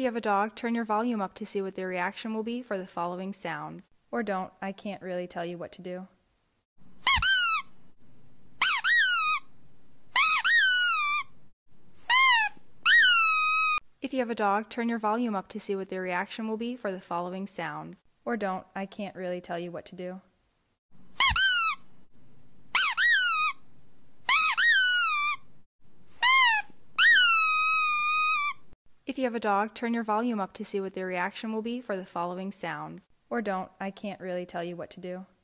If you have a dog, turn your volume up to see what their reaction will be for the following sounds. Or don't, I can't really tell you what to do. If you have a dog, turn your volume up to see what their reaction will be for the following sounds. Or don't, I can't really tell you what to do. If you have a dog, turn your volume up to see what their reaction will be for the following sounds. Or don't, I can't really tell you what to do.